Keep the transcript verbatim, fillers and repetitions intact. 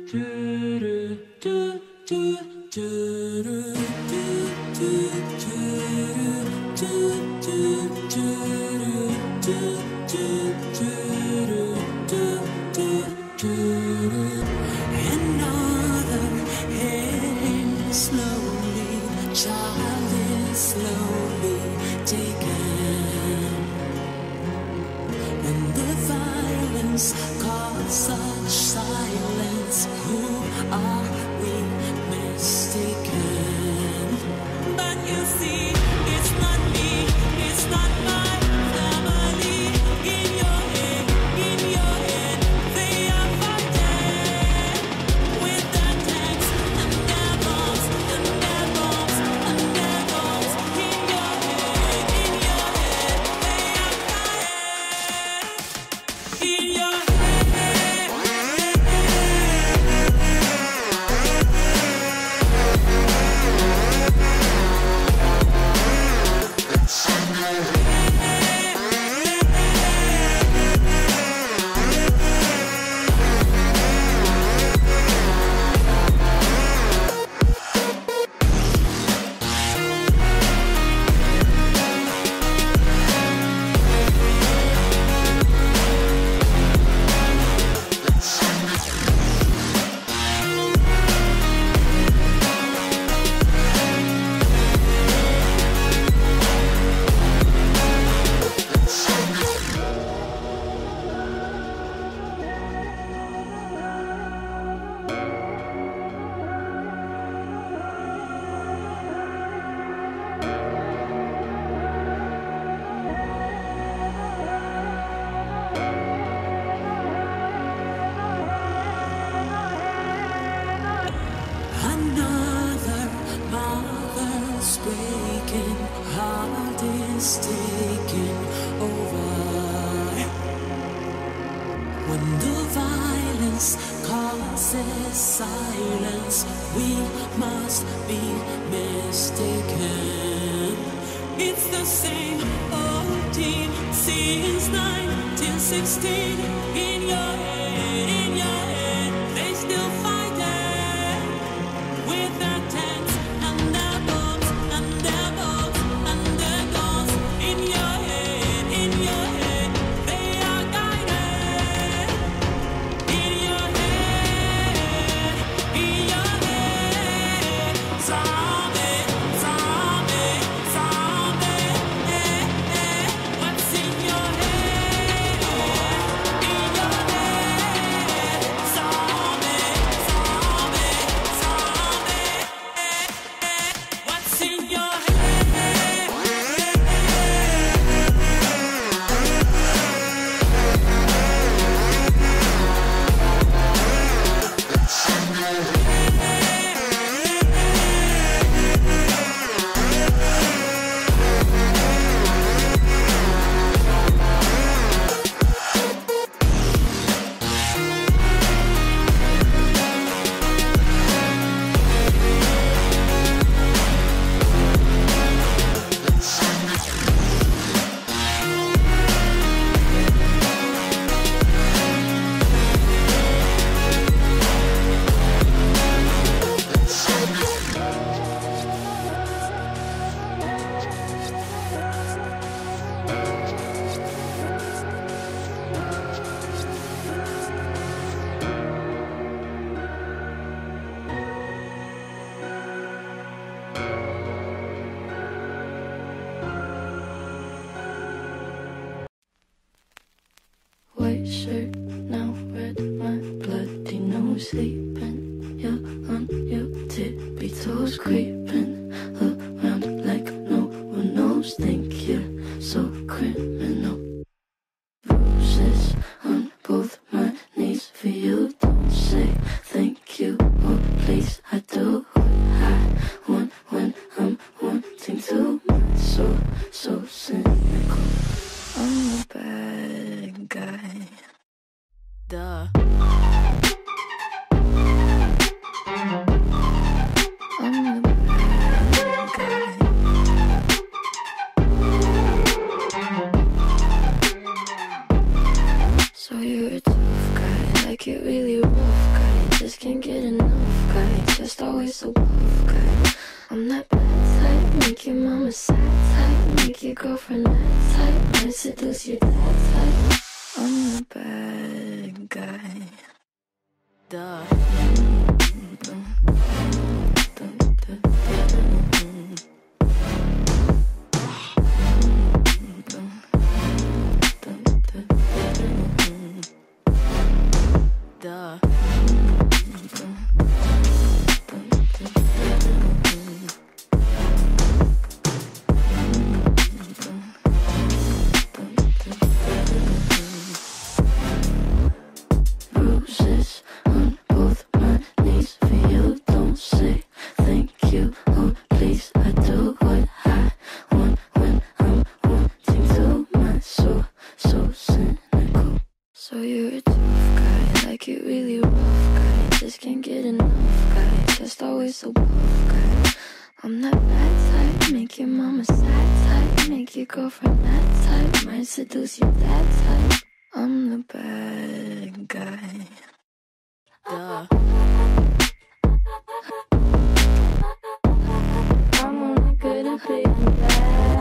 Another heading slowly, child is slowly taken. And the violence caused such silence. Who are we mistaken? But you see, it's not me, it's not my family. In your head, in your head, they are fighting with their tanks and their bombs and their bombs and their bombs. In your head, in your head, they are fighting. In your head. Another mother's breaking, heart is taking over. When the violence causes silence, we must be mistaken. It's the same old team since nineteen sixteen. In your head, in your head, they still fighting with their tanks and their bombs and their bombs and their guns. In your head, in your head, they are guided. In your head, in your head, zombie, zombie, zombie. Eh, eh. What's in your head? In your head, zombie, zombie, zombie. Eh, eh. What's in your head? White shirt, now red, my bloody nose sleeping. You're on your tippy toes, creeping around like no one knows. Think you're so criminal. Bruises on both my knees for you. Don't say thank you or please. I do what I want when I'm wanting to. My soul so cynical. I'm a bad guy. Duh. I'm the bad always so buff guy. I'm that bad type, make your mama sad type, make your girlfriend that type, might seduce your dad type. I'm the bad guy. Duh. Duh. Bruises on both my knees for you. Don't say thank you, oh please. I do what I want when I'm wanting to. My soul so cynical. So you're a tough guy, like it really rough guy. Just can't get enough guy, just always so buff guy. I'm that bad type, make your mama sad type, make your girlfriend that type, might seduce your dad type. I'm the bad guy. Duh. I'm only good at being bad.